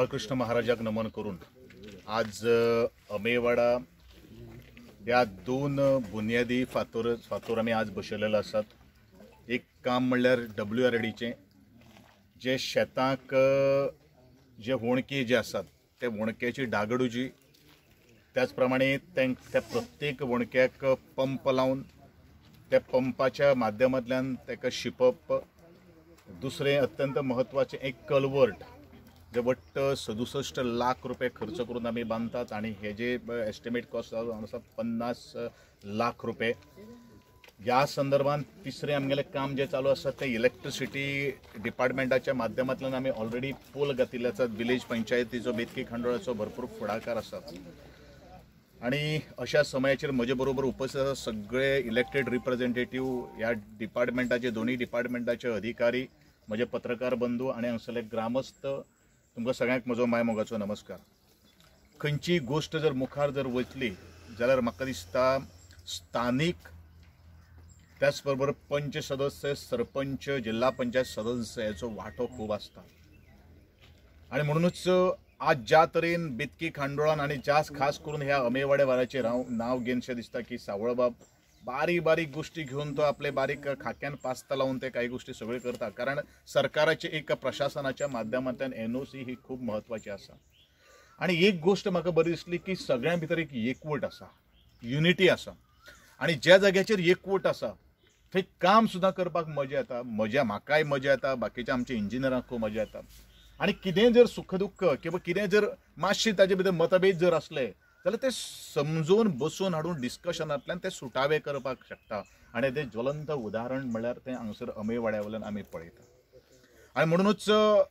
गोपाळकृष्ण महाराजाक नमन करून आज अमेवाडा ह्या दोन बुनियादी फातर आमी आज बसयलेले आसात. एक काम म्हणल्यार WRDचें जे शेतांक जे वणके जे आसात ते वणक्याची डागडुजी, त्याच प्रमाणे त्या प्रत्येक वणक्याक पंप लावन त्या पंपाच्या माध्यमांतल्यान ताका शिंपप. दुसरें अत्यंत महत्वाचें एक कल्वर्ट जे वट्ट 67 लाख रुपये खर्च करून आमी बांदतात आणि हे जे एस्टिमेट कॉस्ट आसा 50 लाख रुपये. ह्या संदर्भात तिसरें आमगेलें काम जे चालू आसा ते इलेक्ट्रिसिटी डिपार्टमेंटाच्या माध्यमांतल्यान आमी ऑलरेडी पोल घातिल्ले आसात. विलेज पंचायतीचो बेतकी खांडोळाचो भरपूर फुडाकार आसा आणि अशा समयाचेर म्हजे बरोबर उपस्थित आसा सगळे इलेक्टेड रिप्रेझेंटेटिव्ह ह्या डिपार्टमेंटाचे, दोन्ही डिपार्टमेंटाचे अधिकारी, म्हजे पत्रकार बंधू आणि हांगसरले ग्रामस्थ. तुमकां सगळ्यांक म्हजो मायमोगाचो नमस्कार. खंयची गोष्ट जर मुखार जर वतली जाल्यार म्हाका दिसता स्थानीक त्याच बरोबर पंच सदस्य, सरपंच, जिल्हा पंचायत सदस्य हाचो वांटो खूब आसता. आणि म्हणूनच आज ज्या तरेन बेतकी खांडोळान आणि जास्त खास करून ह्या अमेवाडे वाड्याचेर हांव नांव घेनशें दिसता की सावळबाब बारीक बारीक गोष्टी घेवन तो आपले बारीक खाक्यान पास्ता लावून ते काही गोष्टी सगळे करता. कारण सरकाराचे एक प्रशासनाच्या माध्यमांतल्यान NOC ही खूब महत्वाची आसा. आणि एक गोष्ट म्हाका बरी दिसली की सगळ्यां भितर एक एकवट आसा, युनिटी आसा. आणि ज्या जाग्याचेर एकवट आसा थंय काम सुद्दां करपाक मजा येता. म्हाकाय मजा येता, बाकीच्या आमच्या इंजिनियरांकूय मजा येता. आणि कितें जर सुखदुःख किंवा कितें जर मातशें ताजे भितर मतभेद जर असले जाल्यार ते समजून बसून हाडून डिस्कशनांतल्यान ते सुटावे करपाक शकता. आणि ते ज्वलंत उदाहरण म्हणल्यार ते हांगसर अमेवाड्या वयल्यान आमी पळयता. आणि म्हणूनच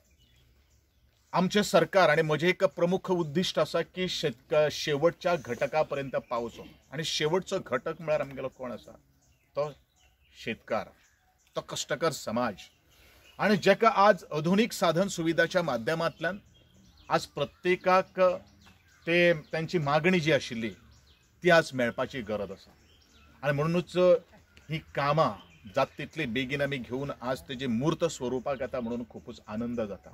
आमचे सरकार आणि म्हजें एक प्रमुख उद्दिश्ट आसा की शेवटच्या घटका पर्यंत पावचो. आणि शेवटचो घटक म्हळ्यार आमगेलो कोण आसा तो शेतकार, तो कश्टकर समाज. आणि जेका आज आधुनिक साधन सुविधाच्या माध्यमांतल्यान आज प्रत्येकाक ते त्यांची मागणी जी आशिल्ली ती आज मेळपाची गरज आसा. आणि म्हणूनच ही कामां जात तितली बेगीन आमी घेवन आज तेजे मूर्त स्वरुपाक येता म्हणून खूपच आनंद जाता.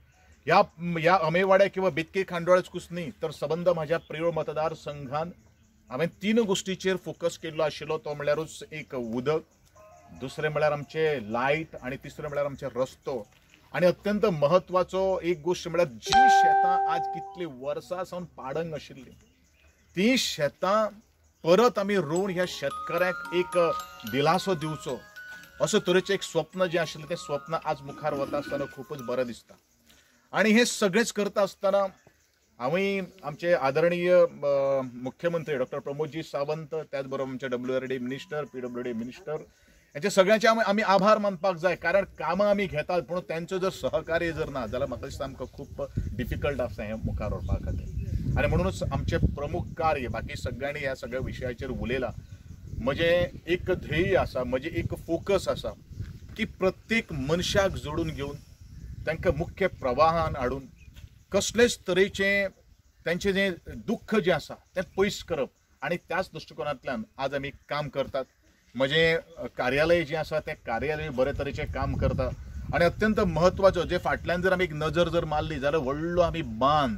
ह्या अमेवाड्या किंवा बेतकी खांडोळाचूच न्ही तर सबंद म्हाज्या प्रिय मतदारसंघान हांवें 3 गोष्टीचेर फोकस केल्लो आशिल्लो. तो म्हणल्यारूच एक उदक, दुसरें म्हळ्यार आमचे लायट आणि तिसरें म्हळ्यार आमचे रस्तो. आणि अत्यंत महत्वाचो एक गोष्ट म्हळ्यार जी शेतां आज कितली वर्सां सावन पाडंग आशिल्ली ती शेतां परत आमी रोवन ह्या शेतकऱ्याक एक दिलासो दिवचो असो तरेचें एक स्वप्न जें आशिल्लें तें स्वप्न आज मुखार वता आसतना खूपच बरें दिसता. आणि हे सगळेंच करता आसतना हांवें आमचे आदरणीय मुख्यमंत्री डॉ. प्रमोदजी सावंत, त्याच बरोबर आमचे WRD मिनिस्टर, PWD मिनिस्टर यांचे सगळ्यांचे आमी आभार मानपाक जाय. कारण कामां आमी घेतात पूण त्यांचो जर सहकार्य जर ना जाल्यार म्हाका दिसता आमकां खूब डिफिकल्ट आसा हें मुखार व्हरपा खातीर. आणि म्हणूनच आमचे प्रमुख कार्य बाकी सगळ्यांनी ह्या सगळ्या विशयाचेर उलयलां. म्हजें एक ध्येय आसा, म्हजें एक फोकस आसा की प्रत्येक मनशाक जोडून घेवन तांकां मुख्य प्रवाहान हाडून कसलेच तरेचें तांचें जें दुख्ख जें आसा तें पयस करप. आणि त्याच दृश्टिकोनांतल्यान आज आमी काम करतात. म्हजें कार्यालय जें आसा तें कार्यालय बरे तरेचें काम करता. आणि अत्यंत महत्वाचो जे फाटल्यान जर आमी एक नजर जर मारली जाल्यार व्हडलो आमी बांद,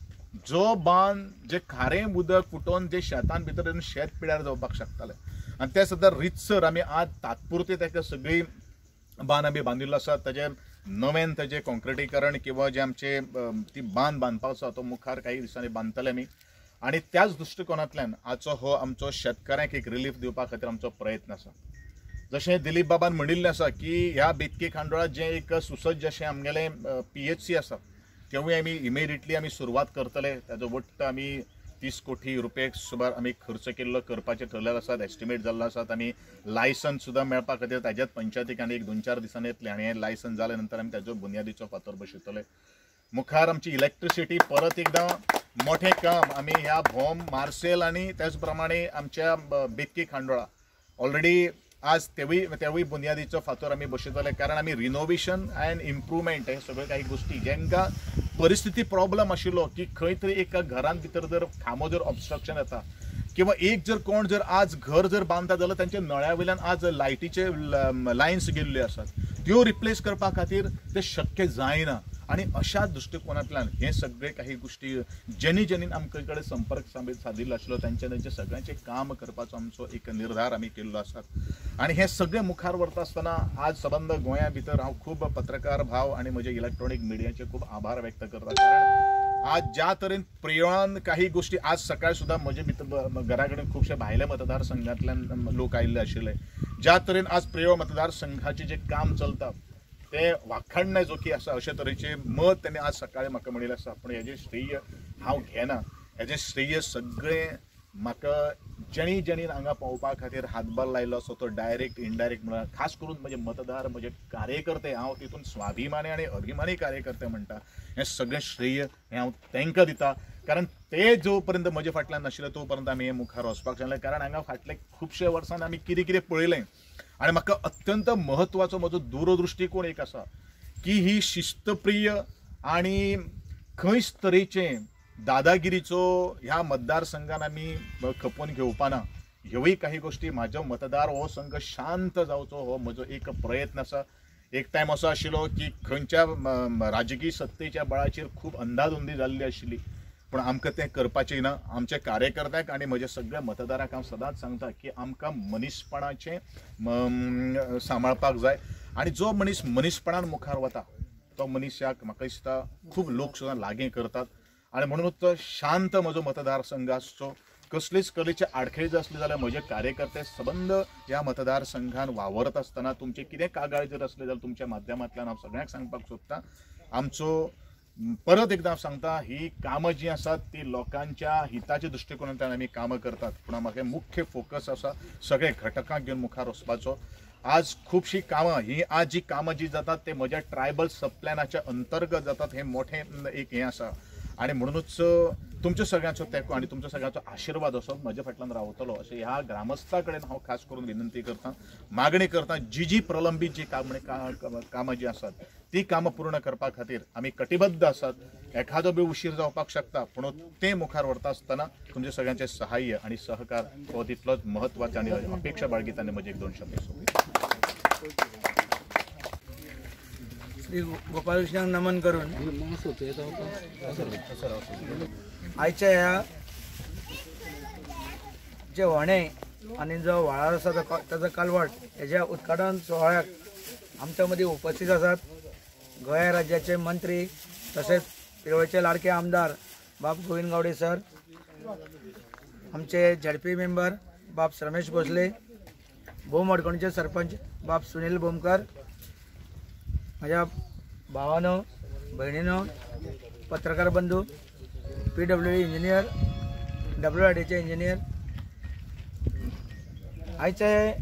जो बांद जे खारें उदक फुटोवन जे शेतान भितर शेत पिड्यार जावपाक शकतालें आनी ते सुद्दां रितसर आमी आज तात्पुरते ताका सगळी बांद आमी बांदिल्लो आसा. ताजें नवें ताजें कॉन्क्रिटीकरण किंवा जे आमचे ती बांद बांदपाक आसा तो मुखार काही दिसांनी बांदतले आमी. आणि त्याच दृश्टिकोनांतल्यान आजचो हो आमचो शेतकऱ्यांक एक रिलीफ दिवपा खातीर आमचो प्रयत्न आसा. जशें दिलीप बाबान म्हणिल्लें आसा की ह्या बेतकी खांडोळात जें एक सुसज्ज अशें आमगेलें PHC आसा तेवूय आमी इमिडिएटली आमी सुरवात करतले. ताजो वट्ट आमी 30 कोटी रुपये सुमार आमी खर्च केल्लो करपाचें ठरलेले आसात, एस्टिमेट जाल्लो आसात. आनी लायसन्स सुद्दां मेळपा खातीर ताज्याच पंचायतीक आनी 1-2-4 दिसांनी येतले. आनी हें लायसन्स जाले नंतर आमी ताजो बुनयादीचो फातर बसयतले. मुखार आमची इलेक्ट्रिसिटी परत एकदां मोठें काम आमी ह्या भोम, मार्सेल आणि त्याच प्रमाणे आमच्या बेतकी खांडोळा ऑलरेडी आज तेवूय बुनयादीचो फातर आमी बसयतले. कारण आमी रिनोवेशन अँड इम्प्रुवमेंट हे सगळे काही गोष्टी जेंका परिस्थिती प्रॉब्लेम आशिल्लो की खंय तरी एका घरान भितर जर खांबो जर ऑब्स्ट्रक्शन येता किंवा एक जर कोण जर आज घर जर बांदता जाल्यार तांच्या नळ्या वयल्यान आज लायटीचे लायन्स गेल्ल्यो आसात त्यो रिप्लेस करपा खातीर ते शक्य जायना. आणि अशा दृष्टिकोनांतल्यान हे सगळे काही गोष्टी ज्यांनी आमचे कडेन संपर्क सादिल्लो आसलो त्यांचे सगळ्यांचे काम करपाचो आमचो एक निर्धार आमी केल्लो आसा आणि हे सगळे मुखार व्हरता आसतना आज सबंद गोंया भितर हांव खूब पत्रकार भाव आणि म्हजे इलेक्ट्रॉनिक मिडियाचे खूब आभार व्यक्त करता। कारण आज ज्या तरेन प्रियोन काही गोष्टी आज सकाळी सुद्धा म्हजे भितर घरा कडेन खुबशे भायल्या मतदारसंघांतल्यान लोक आयिल्ले आशिल्ले, ज्या तरेन आज प्रियो मतदारसंघाचे जे काम चलता ते वाखाणण्याजोगी आसा अशे तरेचे मत त्यांनी आज सकाळी म्हाका म्हणिल्लें आसा। पूण हेजें श्रेय हांव घेना, हेजें श्रेय सगळें म्हाका जेणी हांगा पावपा खातीर हातभार लायलो असो तो डायरेक्ट इनडायरेक्ट म्हणून खास करून म्हजे मतदार म्हजे कार्यकर्ते हांव तितून स्वाभिमानी आनी अभिमानी कार्यकर्ते म्हणटा हें सगळें श्रेय हें हांव तांकां दिता। कारण ते जो पर्यंत म्हजे फाटल्यान नाशिल्ले तो पर्यंत आमी हें मुखार वचपाक शकले। कारण हांगा फाटले खुबशे वर्सान आमी कितें कितें पळयलें आणि म्हाका अत्यंत महत्वाचो म्हजो दूरदृष्टिकोन एक आसा की ही शिस्तप्रिय आणि खंयच तरेचे दादागिरीचो ह्या मतदारसंघान आमी खपोवन घेवपाना। ह्योय काही गोष्टी म्हाजो मतदार हो संघ शांत जावचो हो म्हजो एक प्रयत्न आसा। एक टायम असो आशिल्लो की खंयच्या राजकीय सत्तेच्या बळाचेर खूब अंधाधुंदी जाल्ली आशिल्ली, पण आमकां तें करपाचें ना। आमच्या कार्यकर्त्यांक आणि म्हज्या सगळ्या मतदारांक हांव सदांच सांगता की आमकां मनीसपणाचें सांबाळपाक जाय आणि जो मनीस मनीसपणान मुखार वता तो मनशाक म्हाका दिसता खूब लोक सुद्दां लागीं करतात आणि म्हणूनच शांत म्हजो मतदारसंघ आसचो। कसलीच कलेचे आडखेळ जर असले जाल्यार म्हजे कार्यकर्ते सबंद ह्या मतदारसंघान वावरत आसतना तुमचे कितें कागाळ जर असले जाल्यार तुमच्या माध्यमांतल्यान हांव सगळ्यांक सांगपाक सोदतां आमचो परत एकदा सांगता ही कामां जी आसात ती लोकांच्या हिताच्या दृष्टिकोनांतल्यान आमी कामां करतात, पूण म्हाका मुख्य फोकस आसा सगळे घटकांक घेवन मुखार वचपाचो। आज खूबशीं कामां ही आज जी कामां जी जातात ते म्हज्या ट्रायबल सबप्लॅनाच्या अंतर्गत जातात हे मोठें एक हें आसा आणि म्हणूनच तुमच्या सगळ्यांचो तेंको आणि तुमच्या सगळ्यांचो आशिर्वाद असो म्हज्या फाटल्यान रावतलो अशें ह्या ग्रामस्थां कडेन हांव खास करून विनंती करतां, मागणी करतां। जी प्रलंबीत जी कामां जी आसात ती कामां पूर्ण करपा खातीर आमी कटिबद्ध आसात। एखादो बी उशीर जावपाक शकता पूण तें मुखार व्हरता आसतना तुमचे सगळ्यांचे सहाय्य आणि सहकार हो तितलोच महत्वाचे आणि अपेक्षा बाळगिताना म्हजे एक दोन शब्द श्री गोपालकृष्णाक नमन करून आयच्या ह्या जे व्हणे आणि जो व्हाळार आसा ताचो कालवाट हेच्या उद्घाटन सोहळ्याक आमच्या मदीं उपस्थित आसात गोंय राज्याचे मंत्री तसेच पिरोळचे लाडके आमदार बाब गोविंद गावडे सर, आमचे झडपी मेंबर बाब रमेश भोसले, भोम मडकणचे सरपंच बाब सुनील बोमकर, माझ्या भावानो भयणीनो पत्रकार बंधू, PWD इंजिनियर, WRDचे इंजिनियर, आयचे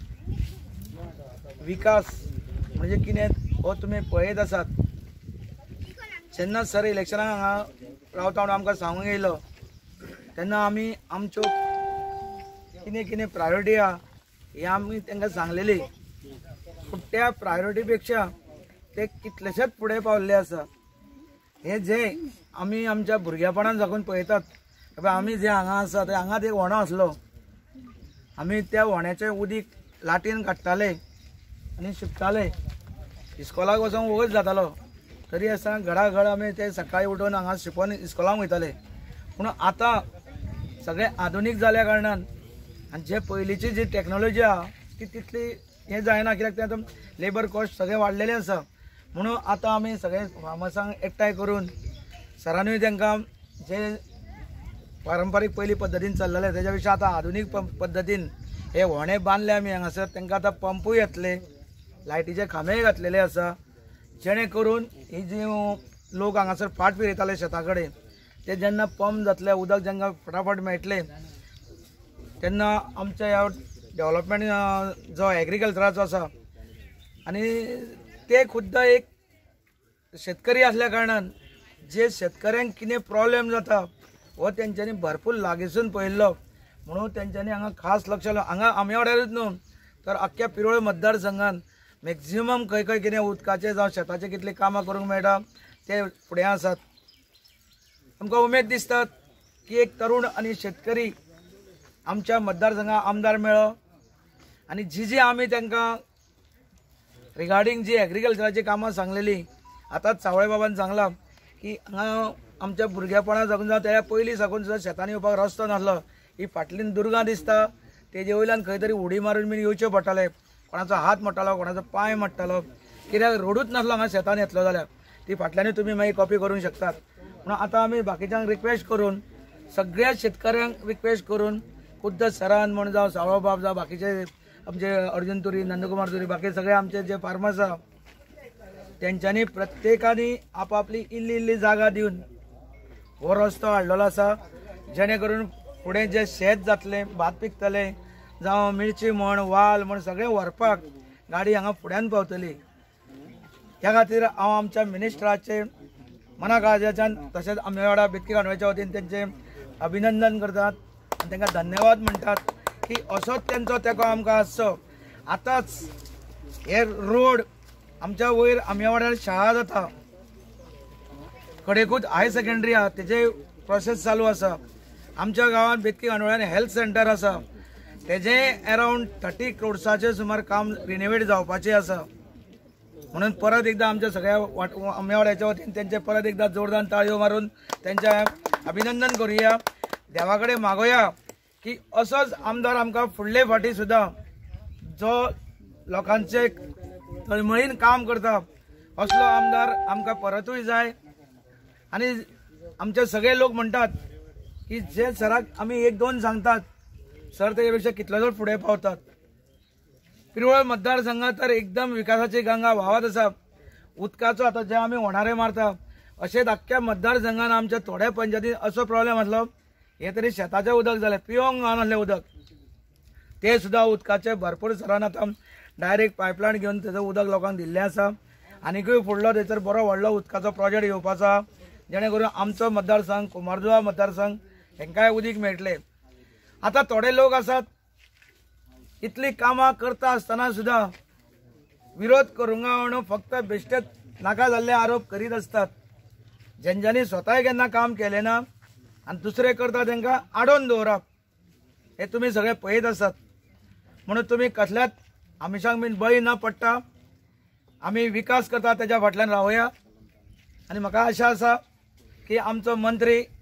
विकास म्हणजे कितें हो तुमी पळयत आसात। जेन्ना सर इलेक्शनाक हांगा रावता म्हणून आमकां सांगूंक येयलो तेन्ना आमी आमच्यो कितें कितें प्रायोरिटी आहा ही आमी तांकां सांगलेली, पूण त्या प्रायोरिटी पेक्षा ते कितलेशेच फुडें पावल्ले आसा। हे जे आमी आमच्या भुरगेपणान साकून पळयतात आमी जे हांगा आसा ते हांगाच एक व्हणो आसलो, आमी त्या व्हण्याचें उदीक लाटयेन काडटाले आनी शिंपताले, इस्कॉलाक वचोंक वगत जातालो तरी आसतना घडा आमी ते सकाळी उठून हांगा शिंपोवन इस्कॉलाक वयताले। पूण आतां सगळें आधुनीक जाल्या कारणान आनी जे पयलींची जी टॅक्नॉलॉजी आहा ती तितली हें जायना, कित्याक ते आतां लेबर कॉस्ट सगळें वाडलेलें आसा। म्हणून आतां आमी सगळे फार्मसांक एकठांय करून सरांनी तांकां जे पारंपारीक पयली पद्दतीन चल्लेले तेच्या पेक्षा आतां आधुनीक पद्दतीन हे व्हणे बांदले आमी हांगासर। तांकां आतां पंपूय येतले, लायटीचे खांबेय घातलेले आसा, जेणे करून ही जी लोक हांगासर फाट फिरयताले शेता कडेन ते जेन्ना पंप जातले उदक जेन्ना फटाफट मेळटले तेन्ना आमच्या ह्या डेव्हलपमेंट जो एग्रीकल्चराचो आसा आनी ते खुद्द एक शेतकरी असल्या कारणान जे शेतकऱ्यांक कितें प्रॉब्लेम जाता हो तेंच्यांनी भरपूर लागींसून पळयल्लो, म्हणून तेंच्यांनी हांगा खास लक्ष हांगा आमे वाड्यारूच न्हू तर आख्ख्या पिरोळ मतदारसंघान मॅक्झिमम खंय खंय कितें उदकाचे जावं शेताचे कितले कामां करूंक मेळटा ते फुडें आसात। आमकां उमेद दिसता की एक तरुण आनी शेतकरी आमच्या मतदारसंघात आमदार मेळ्ळो आनी जी आमी तांकां रिगार्डींग जी एग्रीकल्चराची कामां सांगलेली आतांच सावळे बाबान सांगला की हांगा आमच्या भुरगेपणा साकून जावं त्या पयलीं साकून सुद्दां शेतांनी येवपाक रस्तो नासलो. ही फाटलीन दुर्गां दिसता तेजे वयल्यान खंय तरी उडी मारून बीन येवचें पडटालें. कोणाचो हात मोडटालो, कोणाचो पांय मोडटालो, कित्याक रोडूच नासलो हांगा शेतान येतलो जाल्यार. ती फाटल्यानूय तुमी मागीर कॉपी करूंक शकतात. म्हणून आतां आमी बाकीच्यांक रिक्वेस्ट करून, सगळ्या शेतकऱ्यांक रिक्वेस्ट करून, खुद्द सरान म्हण जावं, सावळो बाब जावं, बाकीचे आमचे अर्जुन तुरी, नंदकुमार तुरी, बाकी सगळे आमचे जे फार्मर्स आहा तेंच्यांनी प्रत्येकानी आपापली इल्ली जागा दिवन हो रस्तो हाडलेलो आसा. जेणे करून फुडें जे शेत जातलें, भात पिकतलें, जावं मिरची म्हण, वाल म्हण सगळें व्हरपाक गाडी हांगा फुड्यान पावतली. ह्या खातीर हांव आमच्या मिनिस्टराचे मनाकाळजाच्यान तशेंच आमच्या वाडा बेतकी कांडव्याच्या वतीन तेंचे अभिनंदन करतात आनी तांकां धन्यवाद म्हणटात की असोच तेंचो तेंको आमकां आसचो. आतांच हे रोड आमच्या वयर आमच्या वाड्यार शाळा जाता, कडेकूच हाय सेकंडरी आहा, तेजे प्रोसेस चालू आसा. आमच्या गांवांत बेतकी कांडोळ्यान हेल्थ सेंटर आसा, तेजे अरावंड 30 crores सुमार काम रिनोवेट जावपाचें आसा. म्हणून परत एकदा आमच्या सगळ्या आमच्या वाड्याच्या वतीन तेंचे परत एकदा जोरदार ताळयो मारून तेंचे अभिनंदन करुया. देवा कडेन मागोया की असोच आमदार आमकां फुडले फाटी सुद्दां जो लोकांचे तळमळीन काम करता असलो आमदार आमकां परतूय जाय. आनी आमचे सगळे लोक म्हणटात की जे सराक आमी 1-2 सांगतात सर तेजे पेक्षा कितलोच फुडें पावतात. पिरवळ मतदारसंघात तर एकदम विकासाची गंगा व्हावत आसा. उदकाचो आतां जे आमी होणारे मारता अशेंच आख्ख्या मतदारसंघान आमच्या थोड्या पंचायतीन असो प्रॉब्लेम आसलो, हे तरी शेताचें उदक जालें, पिवंक गावनासलें उदक, ते सुद्दां उदकाचे भरपूर सरान आतां डायरेक्ट पायपलायन घेवन तेजो उदक लोकांक दिल्लें आसा. आनीकूय फुडलो थंयसर बरो व्हडलो उदकाचो प्रोजेक्ट येवपाचो आसा, जेणे करून आमचो मतदारसंघ, कुमारजुवा मतदारसंघ हेंकांय उदीक मेळटलें. आतां थोडे लोक आसात इतली कामां करता आसतना सुद्दां विरोध करूंक म्हणून फक्त बेश्टेच नाका जाल्ले आरोप करीत आसतात. जेंच्यांनी स्वताय केन्ना काम केलें ना आनी दुसरे करता तांकां आडोवन दवरप, हे तुमी सगळे पळयत आसात. म्हणून तुमी कसल्याच आमिशांक बीन बळी न पडटा, आमी विकास करता तेज्या फाटल्यान रावया. आनी म्हाका आशा आसा की आमचो मंत्री